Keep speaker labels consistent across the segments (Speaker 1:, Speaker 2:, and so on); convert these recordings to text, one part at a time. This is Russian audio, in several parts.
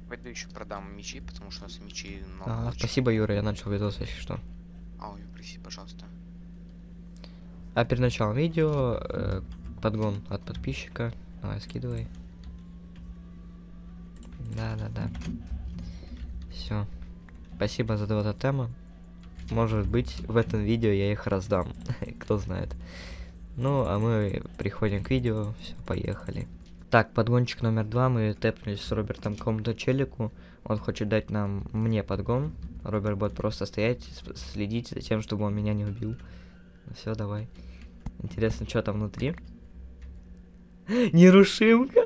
Speaker 1: Пойду еще продам мечи, потому что у нас мечи много лучше.
Speaker 2: Спасибо, Юра, я начал видос, если что.
Speaker 1: Ой, прости, пожалуйста.
Speaker 2: А перед началом видео подгон от подписчика. Давай, скидывай. Да. Все. Спасибо за 2 тотема. Может быть, в этом видео я их раздам. Кто знает. Ну, а мы приходим к видео. Все, поехали. Так, подгончик номер 2. Мы тэпнулись с Робертом к какому-то челику. Он хочет дать мне подгон. Роберт будет просто стоять, следить за тем, чтобы он меня не убил. Все, давай. Интересно, что там внутри? Нерушимка!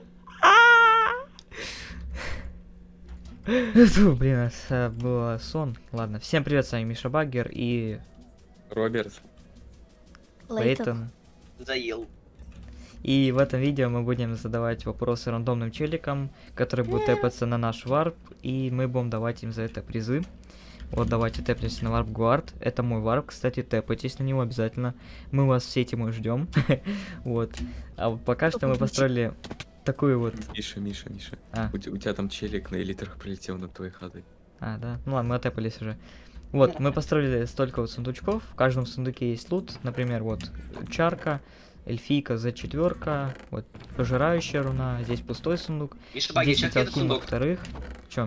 Speaker 2: Блин, это был сон. Ладно, всем привет, с вами Миша Баггер и...
Speaker 3: Роберт.
Speaker 2: Лейтон.
Speaker 3: Заел.
Speaker 2: И в этом видео мы будем задавать вопросы рандомным челикам, которые будут тэпаться на наш варп, и мы будем давать им за это призы. Вот, давайте тэпнемся на варп Гуард. Это мой варп, кстати, тэпайтесь на него обязательно. Мы вас все эти ждем. Вот. А вот пока что мы построили такую вот...
Speaker 3: Миша. У тебя там челик на элитрах прилетел над твоей хатой.
Speaker 2: Да? Ну ладно, мы отэпались уже. Вот, мы построили столько вот сундучков. В каждом сундуке есть лут. Например, вот чарка, эльфийка, Z4, вот пожирающая руна. Здесь пустой сундук.
Speaker 3: Миша Баги, сейчас этот сундук.
Speaker 2: Вторых. Чё?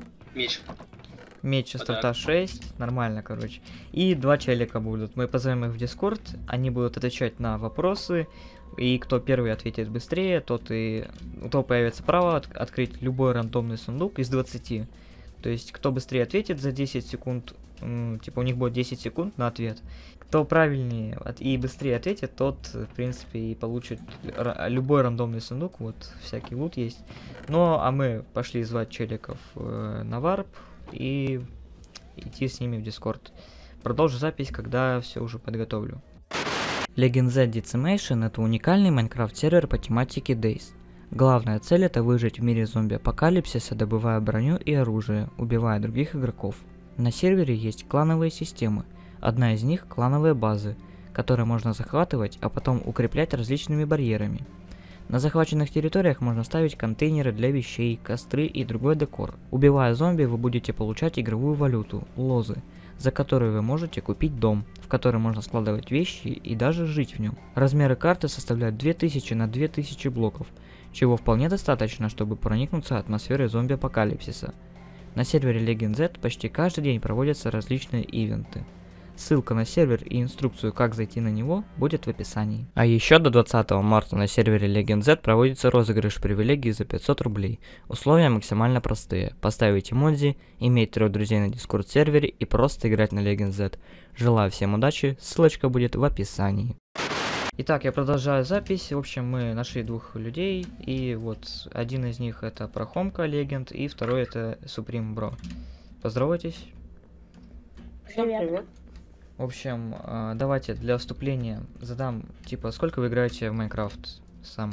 Speaker 2: Меч частота 6, нормально, короче. И 2 челика будут. Мы позовем их в Дискорд, они будут отвечать на вопросы. И кто первый ответит быстрее, у того появится право открыть любой рандомный сундук из 20. То есть, кто быстрее ответит за 10 секунд, типа у них будет 10 секунд на ответ. Кто правильнее и быстрее ответит, тот, в принципе, и получит любой рандомный сундук. Вот, всякий лут есть. Ну, а мы пошли звать челиков на варп и идти с ними в Дискорд. Продолжу запись, когда все уже подготовлю. Legend Z Decimation — это уникальный Майнкрафт-сервер по тематике Days. Главная цель — это выжить в мире зомби-апокалипсиса, добывая броню и оружие, убивая других игроков. На сервере есть клановые системы. Одна из них — клановые базы, которые можно захватывать, а потом укреплять различными барьерами. На захваченных территориях можно ставить контейнеры для вещей, костры и другой декор. Убивая зомби, вы будете получать игровую валюту — лозы, за которую вы можете купить дом, в который можно складывать вещи и даже жить в нем. Размеры карты составляют 2000 на 2000 блоков, чего вполне достаточно, чтобы проникнуться атмосферой зомби-апокалипсиса. На сервере Legend Z почти каждый день проводятся различные ивенты. Ссылка на сервер и инструкцию, как зайти на него, будет в описании. А еще до 20 марта на сервере Legend Z проводится розыгрыш привилегий за 500 рублей. Условия максимально простые. Поставить эмодзи, иметь 3 друзей на Discord сервере и просто играть на Legend Z. Желаю всем удачи, ссылочка будет в описании. Итак, я продолжаю запись. В общем, мы нашли 2 людей, и вот один из них это Прохомка Legend, и второй это Supreme Bro. Поздоровайтесь.
Speaker 4: Привет.
Speaker 2: В общем, давайте для вступления задам, типа, сколько вы играете в Майнкрафт сам?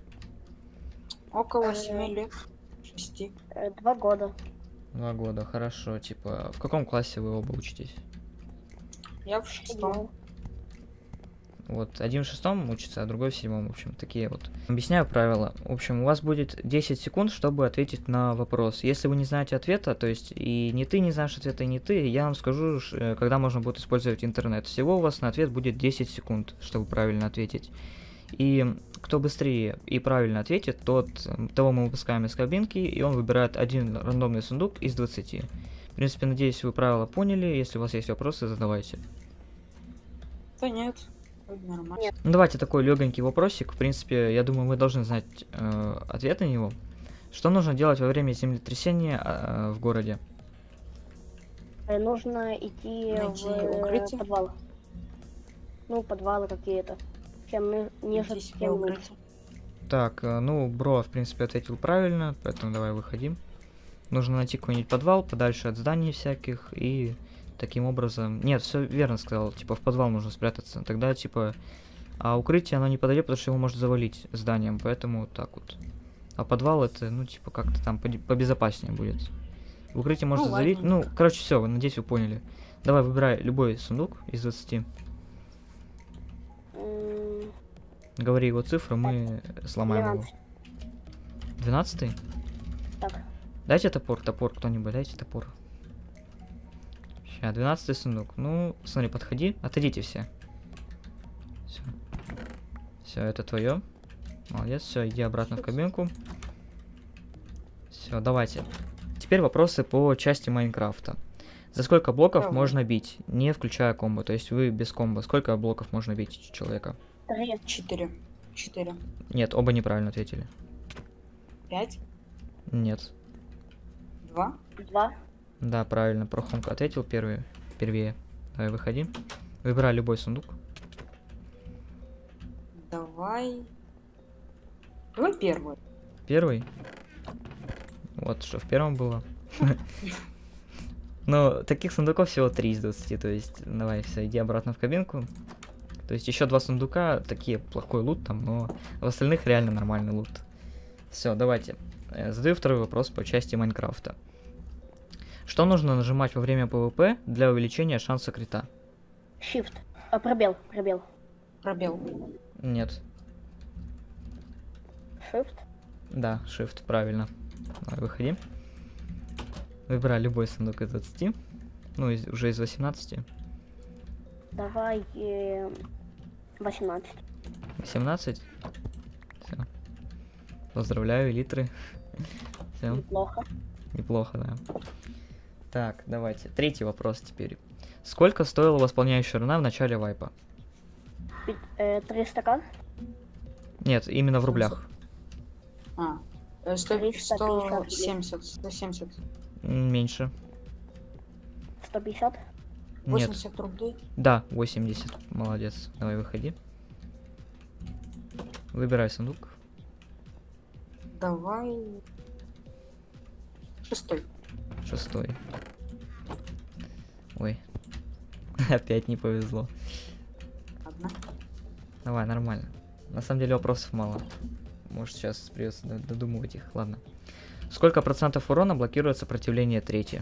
Speaker 4: Около 7 лет. 6.
Speaker 5: 2 года.
Speaker 2: 2 года, хорошо. Типа, в каком классе вы оба учитесь?
Speaker 4: Я в 6.
Speaker 2: Вот, один в 6 учится, а другой в 7. В общем, такие вот. Объясняю правила. В общем, у вас будет 10 секунд, чтобы ответить на вопрос. Если вы не знаете ответа, то есть и не ты не знаешь ответа, и не ты, я вам скажу, когда можно будет использовать интернет. Всего у вас на ответ будет 10 секунд, чтобы правильно ответить. И кто быстрее и правильно ответит, того мы выпускаем из кабинки, и он выбирает один рандомный сундук из 20. В принципе, надеюсь, вы правила поняли. Если у вас есть вопросы, задавайте.
Speaker 4: Да нет. Нормально.
Speaker 2: Ну, давайте такой легонький вопросик. В принципе, я думаю, вы должны знать ответ на него. Что нужно делать во время землетрясения в городе?
Speaker 5: Нужно идти в
Speaker 4: укрытие.
Speaker 5: подвал. Ну, подвалы какие-то. Чем ниже, тем лучше.
Speaker 2: Так, ну, Бро, в принципе, ответил правильно, поэтому давай выходим. Нужно найти какой-нибудь подвал, подальше от зданий всяких, и таким образом... Нет, все верно сказал, типа в подвал нужно спрятаться. Тогда, типа, укрытие, оно не подойдет, потому что его может завалить зданием, поэтому вот так вот. А подвал это, ну, типа, как-то там побезопаснее будет. В укрытие можно завалить. Ну, короче, все, надеюсь, вы поняли. Давай, выбирай любой сундук из 20. Говори его цифру, мы сломаем его. 12-й?
Speaker 5: Так.
Speaker 2: Дайте топор, кто-нибудь, дайте топор. Сейчас, 12-й сундук. Ну, смотри, подходи, отойдите все. Все. Все, это твое. Молодец, все, иди обратно в кабинку. Все, давайте. Теперь вопросы по части Майнкрафта. За сколько блоков
Speaker 4: Давай.
Speaker 2: можно бить, не включая комбо? То есть вы без комбо. Сколько блоков можно бить человека?
Speaker 5: 3.
Speaker 4: 4.
Speaker 2: Нет, оба неправильно ответили.
Speaker 4: 5.
Speaker 2: Нет.
Speaker 4: 2.
Speaker 5: 2.
Speaker 2: Да, правильно. Прохомка ответил первее. Давай, выходи. Выбирай любой сундук.
Speaker 4: Давай первый.
Speaker 2: Первый. Вот что в первом было. Но таких сундуков всего 3 из 20. То есть, давай, все, иди обратно в кабинку. То есть еще 2 сундука, такие плохой лут там, но в остальных реально нормальный лут. Все, давайте. Задаю второй вопрос по части Майнкрафта. Что нужно нажимать во время ПВП для увеличения шанса крита?
Speaker 5: Shift. Пробел.
Speaker 4: Пробел.
Speaker 2: Нет.
Speaker 5: Shift.
Speaker 2: Да, Shift, правильно. Давай, выходи. Выбирай любой сундук из 20. Ну, уже из 18.
Speaker 5: Давай 18.
Speaker 2: 18? Все. Поздравляю, литры. Все.
Speaker 5: Неплохо.
Speaker 2: Неплохо, да. Так, давайте. Третий вопрос теперь. Сколько стоила восполняющая руна в начале вайпа?
Speaker 5: 300к.
Speaker 2: Нет, именно в рублях.
Speaker 4: 170.
Speaker 2: Меньше.
Speaker 5: 150.
Speaker 2: Нет.
Speaker 4: 80 рублей.
Speaker 2: Да, 80. Молодец. Давай, выходи. Выбирай сундук.
Speaker 4: Давай 6.
Speaker 2: 6. Ой. Опять не повезло.
Speaker 4: Ладно.
Speaker 2: Давай, нормально. На самом деле вопросов мало. Может, сейчас придется додумывать их. Ладно. Сколько процентов урона блокирует сопротивление 3?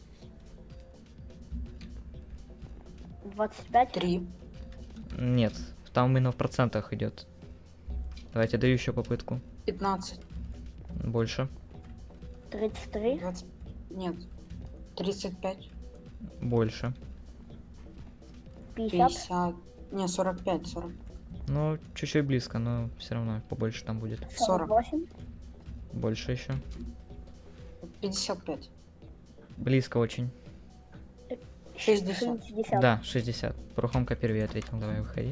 Speaker 5: 25.
Speaker 4: 3.
Speaker 2: Нет, там именно в процентах идет. Давайте даю еще попытку.
Speaker 4: 15.
Speaker 2: Больше.
Speaker 5: 33.
Speaker 4: 20. Нет. 35.
Speaker 2: Больше.
Speaker 5: 50.
Speaker 4: 50. Не, 45. 40.
Speaker 2: Ну, чуть-чуть близко, но все равно побольше там будет.
Speaker 5: 48.
Speaker 2: Больше еще.
Speaker 4: 55.
Speaker 2: Близко очень.
Speaker 4: 60.
Speaker 5: 60.
Speaker 2: Да, 60. Прохомка первый ответил. Давай, выходи.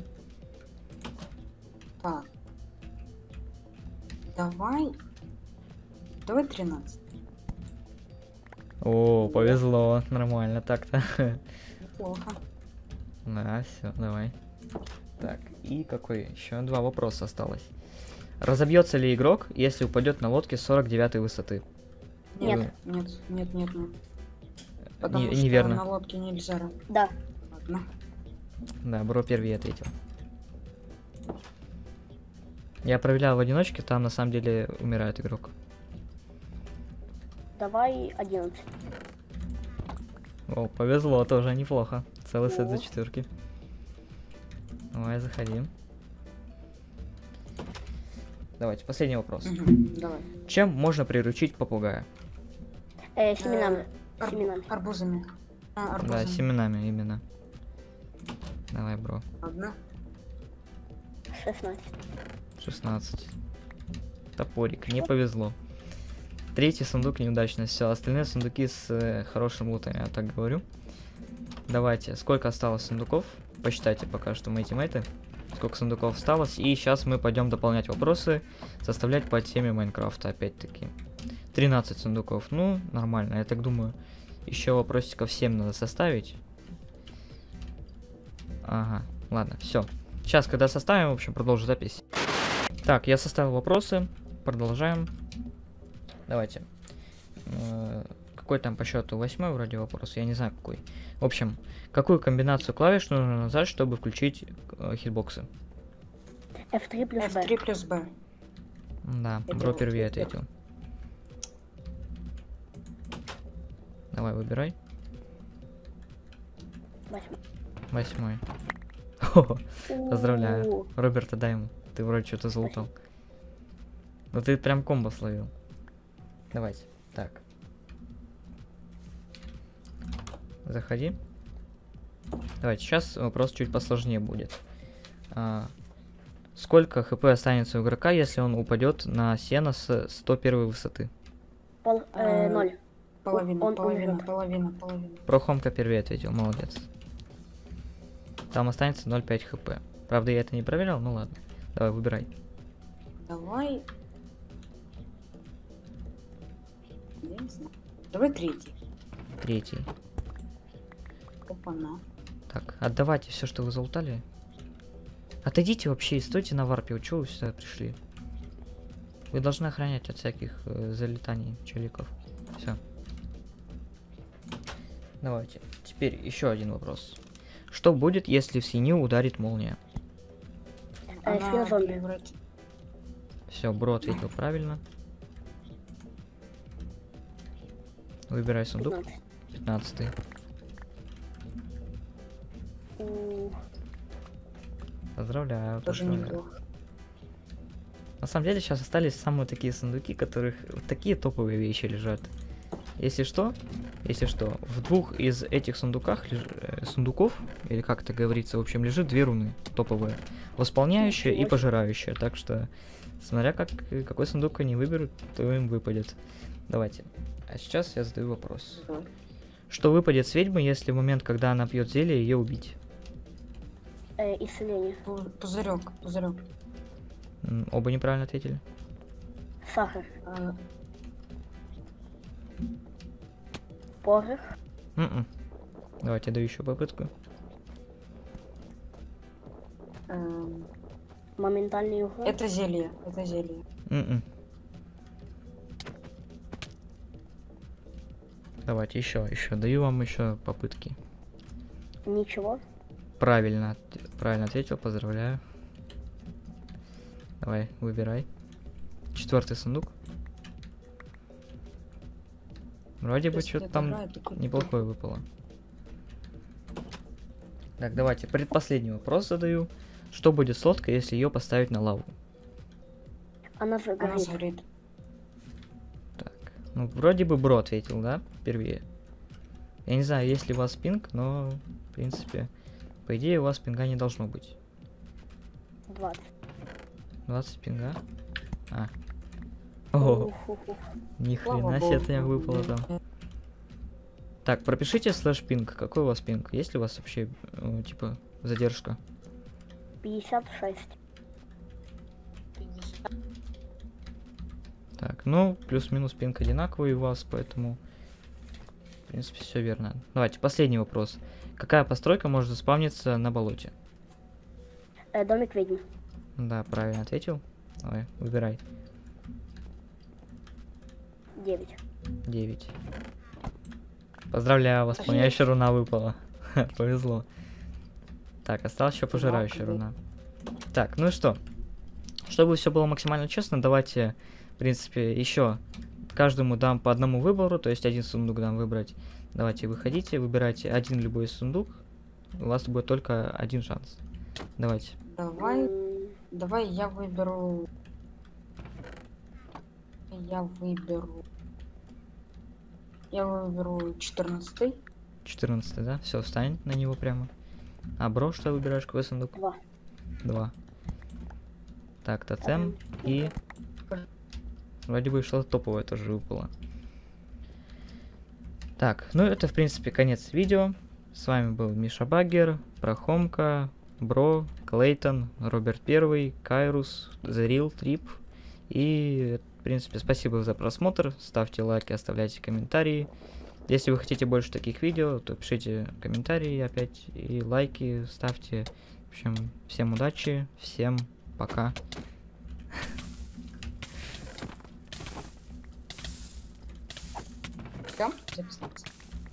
Speaker 4: Так. Давай 13.
Speaker 2: О, повезло. Нормально так-то.
Speaker 4: Неплохо.
Speaker 2: Да, все, давай. Так, и какой? Еще 2 вопроса осталось. Разобьется ли игрок, если упадет на лодке 49 высоты?
Speaker 5: Нет.
Speaker 4: Нет. Потому что
Speaker 2: неверно.
Speaker 4: на лодке нельзя.
Speaker 5: Да.
Speaker 4: Ладно.
Speaker 2: Да, бро первый ответил. Я проверял в одиночке, там на самом деле умирает игрок.
Speaker 5: Давай 11.
Speaker 2: О, повезло, тоже неплохо. Целый сет за
Speaker 5: О.
Speaker 2: 4. Давай, заходи. Давайте, последний вопрос.
Speaker 4: Давай.
Speaker 2: Чем можно приручить попугая?
Speaker 5: Семенами. Семенами.
Speaker 4: Арбузами. Арбузами.
Speaker 2: Да, семенами именно. Давай, бро.
Speaker 4: Ладно.
Speaker 5: 16.
Speaker 2: 16. Топорик, не повезло. Третий сундук неудачно. Все, остальные сундуки с хорошим лутом, я так говорю. Давайте, сколько осталось сундуков? Посчитайте пока что мои тиммейты. Сколько сундуков осталось. И сейчас мы пойдем дополнять вопросы. Составлять по теме Майнкрафта, опять-таки. 13 сундуков. Ну, нормально. Я так думаю, еще вопросиков 7 надо составить. Ага, ладно, все. Сейчас, когда составим, в общем, продолжу запись. Так, я составил вопросы. Продолжаем. Давайте. Какой там по счету? 8 вроде вопрос. Я не знаю какой. В общем, какую комбинацию клавиш нужно нажать, чтобы включить хитбоксы?
Speaker 5: F3 плюс B.
Speaker 4: F3 плюс B.
Speaker 2: Да,
Speaker 4: Это
Speaker 2: бро
Speaker 4: вот
Speaker 2: первый
Speaker 4: это.
Speaker 2: ответил. Давай, выбирай. 8. Поздравляю.
Speaker 5: У-у-у.
Speaker 2: Роберта, дай ему. Ты вроде что-то залутал. Ну ты прям комбо словил. Давайте. Так. Заходи. Давайте, сейчас вопрос чуть посложнее будет. Сколько хп останется у игрока, если он упадет на сено с 101 высоты?
Speaker 5: 0.
Speaker 4: Половина,
Speaker 5: Он
Speaker 4: половина,
Speaker 5: умрет.
Speaker 4: половина.
Speaker 2: Прохомка первый ответил, молодец. Там останется 0,5 хп. Правда, я это не проверял, ну ладно. Давай, выбирай.
Speaker 4: Давай. Я не знаю. Давай третий.
Speaker 2: Третий.
Speaker 4: Опа-на.
Speaker 2: Так, отдавайте все, что вы залутали. Отойдите вообще и стойте на варпе. Чего вы сюда пришли? Вы должны охранять от всяких залетаний челиков. Все. Давайте. Теперь еще один вопрос. Что будет, если в свинью ударит молния?
Speaker 5: Свин зомби.
Speaker 4: переврать.
Speaker 2: Все, бро ответил правильно. Выбирай сундук.
Speaker 5: 15.
Speaker 2: 15. Поздравляю,
Speaker 4: Тоже
Speaker 2: поздравляю.
Speaker 4: неплохо.
Speaker 2: На самом деле сейчас остались самые такие сундуки, в которых вот такие топовые вещи лежат. Если что, в двух из этих сундуков, или как это говорится, в общем, лежит две руны топовые. Восполняющая и пожирающая. Так что, смотря какой сундук они выберут, то им выпадет. Давайте. А сейчас я задаю вопрос.
Speaker 4: Давай.
Speaker 2: Что выпадет с ведьмы, если в момент, когда она пьет зелье, ее убить?
Speaker 5: Исцеление.
Speaker 4: Пузырек.
Speaker 2: Оба неправильно ответили.
Speaker 5: Сахар.
Speaker 4: А,
Speaker 5: Порох.
Speaker 2: Давайте, даю еще попытку.
Speaker 5: Моментальный угон.
Speaker 4: Это зелье.
Speaker 2: Давайте еще. Даю вам еще попытки.
Speaker 5: Ничего.
Speaker 2: Правильно ответил, поздравляю. Давай, выбирай. 4-й сундук. Вроде бы
Speaker 4: Если
Speaker 2: что-то
Speaker 4: это
Speaker 2: там
Speaker 4: игра, это какой-то-
Speaker 2: неплохое выпало. Так, давайте, предпоследний вопрос задаю. Что будет с лодкой, если ее поставить на лаву?
Speaker 5: Она же
Speaker 4: Она
Speaker 5: горит.
Speaker 4: сгорит.
Speaker 2: Так, ну вроде бы бро ответил, да, впервые. Я не знаю, есть ли у вас пинг, но, в принципе, по идее у вас пинга не должно быть.
Speaker 5: 20.
Speaker 2: 20 пинга? Ого,
Speaker 5: Уху-ху.
Speaker 2: ни
Speaker 4: Слава
Speaker 2: хрена
Speaker 4: богу.
Speaker 2: себе от меня выпало там. Так, пропишите слэш пинг. Какой у вас пинг? Есть ли у вас вообще, типа, задержка?
Speaker 5: 56.
Speaker 2: Так, ну, плюс-минус пинг одинаковый у вас, поэтому, в принципе, все верно. Давайте, последний вопрос. Какая постройка может заспавниться на болоте?
Speaker 5: Домик ведьмы.
Speaker 2: Да, правильно ответил. Давай, выбирай.
Speaker 5: 9.
Speaker 2: 9. Поздравляю, восполняющая руна выпала. Повезло. Так, осталась еще пожирающая руна. Так, ну и что? Чтобы все было максимально честно, давайте, в принципе, еще каждому дам по одному выбору, то есть один сундук дам выбрать. Давайте, выходите, выбирайте один любой сундук. У вас будет только один шанс. Давайте.
Speaker 4: Давай я выберу 14-й.
Speaker 2: 14, да? Все, встань на него прямо. А бро, что выбираешь? Какой сундук?
Speaker 5: 2.
Speaker 2: 2. Так, тотем и... Вроде бы что-то топовое тоже выпало. Так, ну это в принципе конец видео. С вами был Миша Багер, Прохомка, Бро, Клейтон, Роберт 1, Кайрус, Зерил, Трип. И, в принципе, спасибо за просмотр. Ставьте лайки, оставляйте комментарии. Если вы хотите больше таких видео, то пишите комментарии опять и лайки ставьте. В общем, всем удачи, всем пока.
Speaker 4: Прям записался.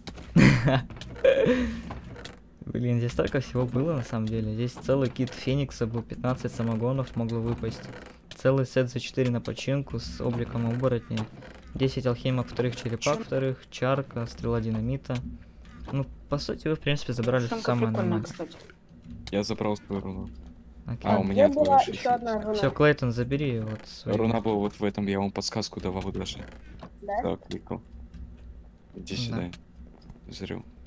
Speaker 2: Блин, здесь столько всего было на самом деле. Здесь целый кит Феникса был, 15 самогонов могло выпасть. Целый сет за 4 на починку с обликом оборотней. 10 алхимок вторых, черепах вторых, чарка, стрела динамита. Ну, по сути, вы, в принципе, забрали
Speaker 4: Шамка
Speaker 2: самое
Speaker 4: прикольная,
Speaker 2: нормальное.
Speaker 4: кстати.
Speaker 3: Я забрал свою руну.
Speaker 2: Окей.
Speaker 3: А, у меня
Speaker 5: Где была
Speaker 3: твоя
Speaker 5: еще
Speaker 3: 60.
Speaker 5: одна руна?
Speaker 2: Все, Клейтон, забери вот свою.
Speaker 3: Руна была вот в этом, я вам подсказку давал даже.
Speaker 5: Да?
Speaker 3: Да, кликал. Иди
Speaker 2: Да.
Speaker 3: сюда. Зрю.